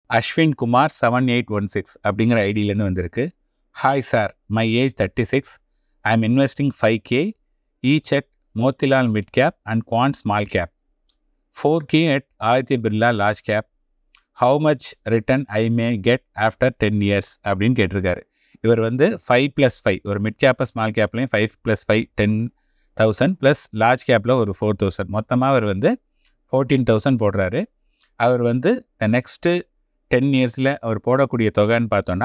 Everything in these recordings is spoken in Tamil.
அஸ்வின் குமார் 7816 அப்படிங்கிற ஐடியிலேருந்து வந்திருக்கு. Hi sir, my age 36. I am investing 5K each at Motilal mid cap and quant small cap, 4K at Aditya Birla large cap. How much return I may get after 10 years அப்படின்னு கேட்டிருக்காரு. இவர் வந்து 5+5 ஒரு மிட் கேப்பு ஸ்மால் கேப்லையும் 5+5 10,000 ப்ளஸ் லார்ஜ் கேப்பில் ஒரு 4,000 மொத்தமாக அவர் வந்து 14,000 போடுறாரு. அவர் வந்து நெக்ஸ்ட்டு 10 yearsல அவர் போடக்கூடிய தொகைன்னு பார்த்தோன்னா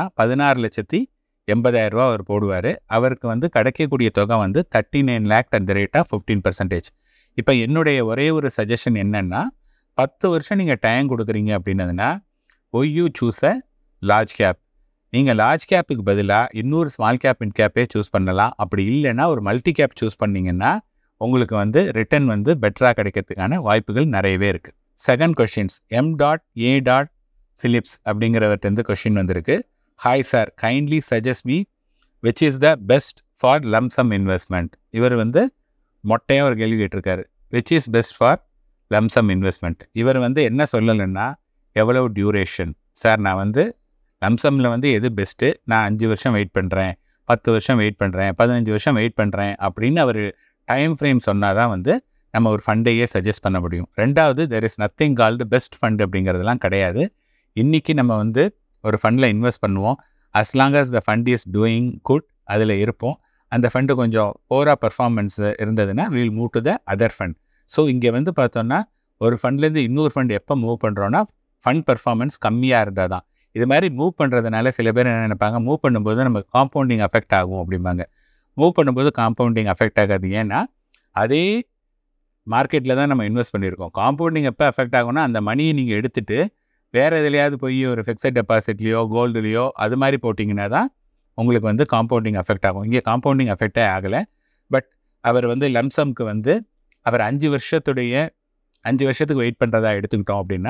16,80,000 அவர் போடுவார். அவருக்கு வந்து கிடைக்கக்கூடிய தொகை வந்து 39 lakhs at the rate of 15%. இப்போ என்னுடைய ஒரே ஒரு சஜஷன் என்னென்னா, 10 வருஷம் நீங்கள் டைம் கொடுக்குறீங்க அப்படின்னதுன்னா you choose a large cap. நீங்கள் லார்ஜ் கேப்புக்கு பதிலாக இன்னொரு ஸ்மால் கேப் மிட் கேப்பே சூஸ் பண்ணலாம். அப்படி இல்லைன்னா ஒரு மல்டி கேப் சூஸ் பண்ணிங்கன்னா உங்களுக்கு வந்து ரிட்டர்ன் வந்து பெட்டராக கிடைக்கிறதுக்கான வாய்ப்புகள் நிறையவே இருக்குது. Second questions M.A. Phillips அப்படிங்கிறவர்கிட்ட கொஷின் வந்திருக்கு. Hi sir, kindly suggest me which is the best for lump sum investment. இவர் வந்து மொட்டையாக ஒரு கேள்வி கேட்டிருக்காரு. Which is best for lump sum investment. இவர் வந்து என்ன சொல்லலைன்னா எவ்வளவு டியூரேஷன். சார் நான் வந்து லம்சமில் வந்து எது பெஸ்ட்டு, நான் 5 வருஷம் வெயிட் பண்ணுறேன், 10 வருஷம் வெயிட் பண்ணுறேன், 15 வருஷம் வெயிட் பண்ணுறேன் அப்படின்னு அவர் டைம் ஃப்ரேம் சொன்னால் தான் வந்து நம்ம ஒரு ஃபண்டையே சஜஸ்ட் பண்ண முடியும். ரெண்டாவது, there is nothing called best fund அப்படிங்கிறதுலாம் கிடையாது. இன்றைக்கி நம்ம வந்து ஒரு ஃபண்டில் இன்வெஸ்ட் பண்ணுவோம். As long as the fund is doing good, அதில் இருப்போம். அந்த ஃபண்டு கொஞ்சம் ஓவராக பர்ஃபார்மன்ஸ் இருந்ததுன்னா will move to the other fund. So இங்கே வந்து பார்த்தோன்னா ஒரு ஃபண்ட்லேருந்து இன்னொரு ஃபண்ட் எப்போ மூவ் பண்ணுறோன்னா ஃபண்ட் பர்ஃபார்மன்ஸ் கம்மியாக இருந்தால் தான். இது மாதிரி மூவ் பண்ணுறதுனால சில பேர் என்ன நினைப்பாங்க, மூவ் பண்ணும்போது நம்ம காம்பவுண்டிங் அஃபெக்ட் ஆகும் அப்படிம்பாங்க. மூவ் பண்ணும்போது காம்பவுண்டிங் அஃபெக்ட் ஆகாது. ஏன்னா அதே மார்க்கெட்டில் தான் நம்ம இன்வெஸ்ட் பண்ணியிருக்கோம். காம்பவுண்டிங் எப்போ அஃபெக்ட் ஆகும்னா அந்த மணியை நீங்கள் எடுத்துகிட்டு வேறு எதுலையாவது போய் ஒரு ஃபிக்ஸட் டெபாசிட்லையோ கோல்டுலையோ அது மாதிரி போட்டிங்கன்னா தான் உங்களுக்கு வந்து காம்பவுண்டிங் அஃபெக்ட் ஆகும். இங்கே காம்பவுண்டிங் அஃபெக்டே ஆகலை. பட் அவர் வந்து லம்சம்க்கு வந்து அவர் 5 வருஷத்துக்கு வெயிட் பண்ணுறதா எடுத்துக்கிட்டோம் அப்படின்னா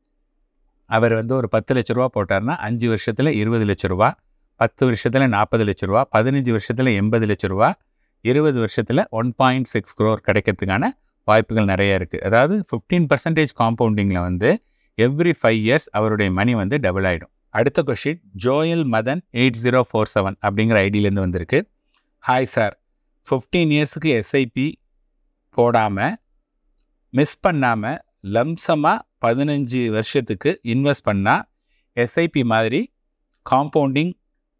அவர் வந்து ஒரு 10 லட்ச ரூபா போட்டார்னா 5 வருஷத்தில் 20 லட்ச ரூபா, 10 வருஷத்தில் 40 லட்ச ரூபா, 15 வருஷத்தில் 80 லட்ச ரூபா, 20 வருஷத்தில் 1.6 crore கிடைக்கிறதுக்கான வாய்ப்புகள் நிறைய இருக்குது. அதாவது 15% காம்பவுண்டிங்கில் வந்து எவ்ரி 5 years அவருடைய மணி வந்து டபுள் ஆகிடும். அடுத்த கொஷின் ஜோயல் மதன் 8047 அப்படிங்கிற ஐடியிலேருந்து வந்திருக்கு. ஹாய் சார், 15 yearsக்கு எஸ்ஐபி போடாமல் மிஸ் பண்ணாமல் லம்சமாக 15 வருஷத்துக்கு இன்வெஸ்ட் பண்ணால் எஸ்ஐபி மாதிரி காம்பவுண்டிங்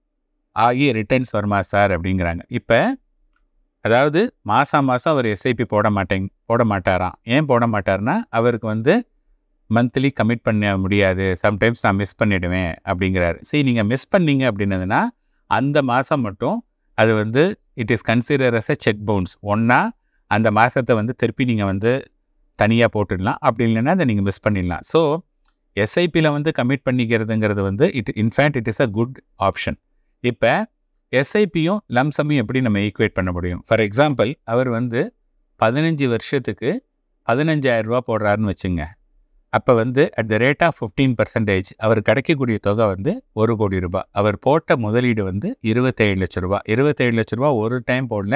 ஆகிய ரிட்டர்ன்ஸ் வருமா சார் அப்படிங்கிறாங்க. இப்போ அதாவது மாதம் அவர் எஸ்ஐபி போட மாட்டாராம். ஏன் போட மாட்டார்னா அவருக்கு வந்து மந்த்லி கமிட் பண்ண முடியாது, சம்டைம்ஸ் நான் மிஸ் பண்ணிவிடுவேன் அப்படிங்கிறாரு. சரி, நீங்கள் மிஸ் பண்ணீங்க அப்படின்னதுன்னா அந்த மாதம் மட்டும் அது வந்து it is consider as a cheque bounce. ஒன்றா அந்த மாதத்தை வந்து திருப்பி நீங்கள் வந்து தனியாக போட்டுடலாம், அப்படி இல்லைன்னா அதை நீங்கள் மிஸ் பண்ணிடலாம். ஸோ எஸ்ஐபியில் வந்து கமிட் பண்ணிக்கிறதுங்கிறது வந்து in fact it is a good option. இப்போ எஸ்ஐபியும் லம்சமையும் எப்படி நம்ம ஈக்குவேட் பண்ண முடியும்? ஃபார் எக்ஸாம்பிள், அவர் வந்து 15 வருஷத்துக்கு 15,000 ரூபா போடுறாருன்னு வச்சுங்க. அப்போ வந்து அட் த ரேட் ஆஃப் 15% அவர் கிடைக்கக்கூடிய தொகை வந்து 1 கோடி ரூபாய். அவர் போட்ட முதலீடு வந்து 27 லட்ச ரூபா. 27 லட்ச ரூபா ஒரு டைம் போடல,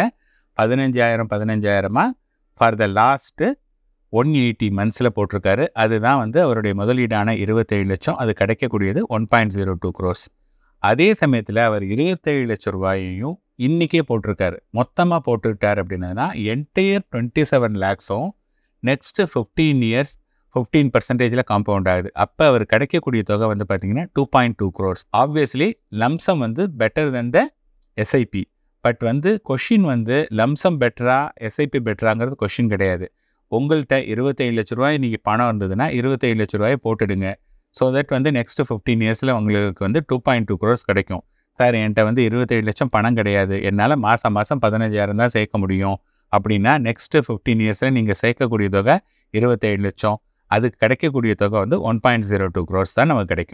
15,000 ஃபார் த லாஸ்ட்டு 180 monthஸில் போட்டிருக்காரு. அதுதான் வந்து அவருடைய முதலீடான 27 லட்சம். அது கிடைக்கக்கூடியது 1.02 crores. அதே சமயத்தில் அவர் 27 லட்ச ரூபாயையும் இன்றைக்கே போட்டிருக்காரு. மொத்தமாக போட்டுக்கிட்டார் அப்படின்னா என்டையர் 27 lakhsம் நெக்ஸ்ட்டு 15 years 15% காம்பவுண்ட் ஆகுது. அப்போ அவர் கிடைக்கக்கூடிய தொகை வந்து பார்த்தீங்கன்னா 2.2 crores. ஆப்வியஸ்லி லம்சம் வந்து better than the SIP. But வந்து கொஷின் வந்து லம்சம் பெட்டரா எஸ்ஐபி பெட்டராங்கிறது கொஷின் கிடையாது. உங்கள்கிட்ட 27 லட்ச ரூபாய் நீங்கள் பணம் இருந்ததுன்னா 27 லட்ச ரூபாயை போட்டுடுங்க. ஸோ தட் வந்து நெக்ஸ்ட்டு 15 yearsல உங்களுக்கு வந்து 2.2 crores கிடைக்கும். சார், என்கிட்ட வந்து 27 லட்சம் பணம் கிடையாது, என்னால் மாதம் 15,000 தான் சேர்க்க முடியும் அப்படின்னா நெக்ஸ்ட்டு 15 yearsல நீங்கள் சேர்க்கக்கூடிய தொகை 27 லட்சம். அதுக்கு கிடைக்கக்கூடிய தொகை வந்து 1.02 crores தான் நமக்கு கிடைக்கும்.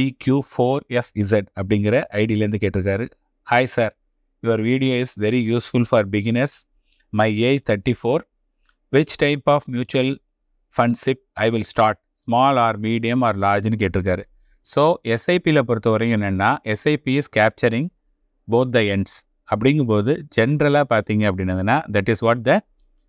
GQ4FZ அப்படிங்கிற ஐடியிலேருந்து கேட்டிருக்காரு. Hi sir, your video is very useful for beginners. My age 34. Which type of mutual ஃபண்ட்ஷிப் I will start, small or medium or லார்ஜ்னு கேட்டிருக்காரு. ஸோ எஸ்ஐபியில் பொறுத்த வரையும் என்னென்னா SIP is capturing both the ends. அப்படிங்கும்போது ஜென்ரலாக பார்த்தீங்க அப்படின்னதுன்னா that is what the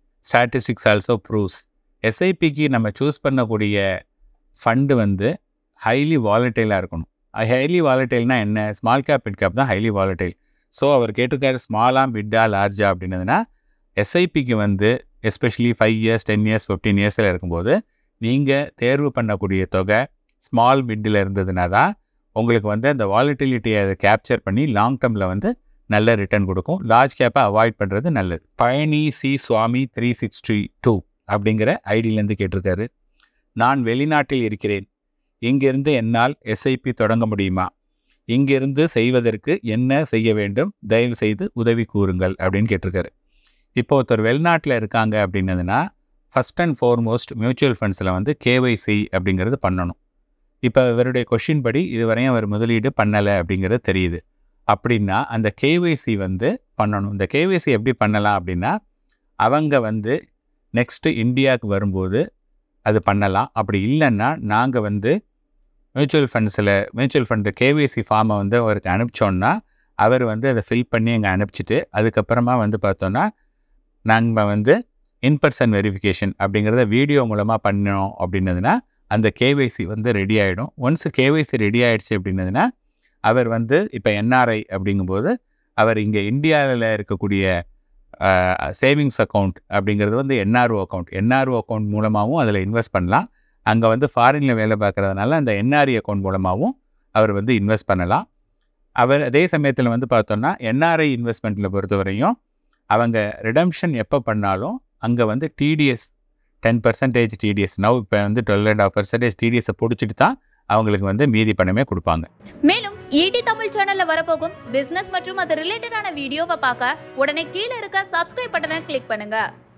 statistics also proves. எஸ்ஐபிக்கு நம்ம சூஸ் பண்ணக்கூடிய ஃபண்டு வந்து ஹைலி வாலட்டைலாக இருக்கணும். ஹைலி வாலட்டைல்னா என்ன? ஸ்மால் கேப் மிட் கேப் தான் ஹைலி வாலட்டைல். ஸோ அவர் கேட்டிருக்காரு ஸ்மாலா மிட்டா லார்ஜா அப்படின்னதுன்னா எஸ்ஐபிக்கு வந்து எஸ்பெஷலி 5 இயர்ஸ் 10 இயர்ஸ் 15 இயர்ஸில் இருக்கும்போது நீங்கள் தேர்வு பண்ணக்கூடிய தொகை ஸ்மால் மிட்டில் இருந்ததுனா தான் உங்களுக்கு வந்து அந்த வாலட்டிலிட்டியை அதை கேப்சர் பண்ணி லாங் டேர்மில் வந்து நல்ல ரிட்டர்ன் கொடுக்கும். லார்ஜ் கேப்பை அவாய்ட் பண்ணுறது நல்லது. பழனி சி சுவாமி 362 அப்படிங்கிற ஐடியிலேருந்து கேட்டிருக்காரு. நான் வெளிநாட்டில் இருக்கிறேன். இங்கிருந்து என்னால் எஸ்ஐபி தொடங்க முடியுமா? இங்கிருந்து செய்வதற்கு என்ன செய்ய வேண்டும்? தயவு செய்து உதவி கூறுங்கள் அப்படின்னு கேட்டிருக்காரு. இப்போ ஒருத்தர் வெளிநாட்டில் இருக்காங்க அப்படின்னதுன்னா ஃபஸ்ட் அண்ட் ஃபார்மோஸ்ட் மியூச்சுவல் ஃபண்ட்ஸில் வந்து கேஒய்சி அப்படிங்கிறது பண்ணணும். இப்போ இவருடைய கொஷின் படி இதுவரையும் அவர் முதலீடு பண்ணலை அப்படிங்கிறது தெரியுது. அப்படின்னா அந்த கேஒய்சி வந்து பண்ணணும். இந்த கேஒய்சி எப்படி பண்ணலாம் அப்படின்னா அவங்க வந்து நெக்ஸ்ட்டு இந்தியாவுக்கு வரும்போது அது பண்ணலாம். அப்படி இல்லைன்னா நாங்கள் வந்து மியூச்சுவல் ஃபண்டு கேஒய்சி ஃபார்மை வந்து அவருக்கு அனுப்பிச்சோன்னா அவர் வந்து அதை ஃபில் பண்ணி அங்கே அனுப்பிச்சிட்டு அதுக்கப்புறமா வந்து பார்த்தோன்னா நாங்கள் வந்து இன்பர்சன் வெரிஃபிகேஷன் அப்படிங்கிறத வீடியோ மூலமாக பண்ணோம் அப்படின்னதுன்னா அந்த கேஒய்சி வந்து ரெடி ஆகிடும். ஒன்ஸ் கேஒய்சி ரெடி ஆகிடுச்சு அப்படின்னதுன்னா அவர் வந்து இப்போ என்ஆர்ஐ அப்படிங்கும்போது அவர் இங்கே இந்தியாவில் இருக்கக்கூடிய சேவிங்ஸ் அக்கௌண்ட் அப்படிங்கிறது வந்து என்ஆர்ஓ அக்கௌண்ட் மூலமாகவும் அதில் இன்வெஸ்ட் பண்ணலாம். அங்கே வந்து ஃபாரினில் வேலை பார்க்குறதுனால அந்த என்ஆர்இ அக்கௌண்ட் மூலமாகவும் அவர் வந்து இன்வெஸ்ட் பண்ணலாம். அவர் அதே சமயத்தில் வந்து பார்த்தோன்னா என்ஆர்ஐ இன்வெஸ்ட்மெண்ட்டில் பொறுத்தவரையும் அவங்க ரிடம்ஷன் எப்போ பண்ணாலும் அங்கே வந்து டிடிஎஸ் 10% டிடிஎஸ் இப்போ வந்து 12.5% டிடிஎஸை பிடிச்சிட்டு தான் அவங்களுக்கு வந்து மீதி பணமே கொடுப்பாங்க. மேலும் ஈடி தமிழ் சேனல்ல வரப்போகும் பிசினஸ் மற்றும் அது ரிலேட்டடான வீடியோவை பார்க்க உடனே கீழே இருக்க சப்ஸ்கிரைப் பட்டனை கிளிக் பண்ணுங்க.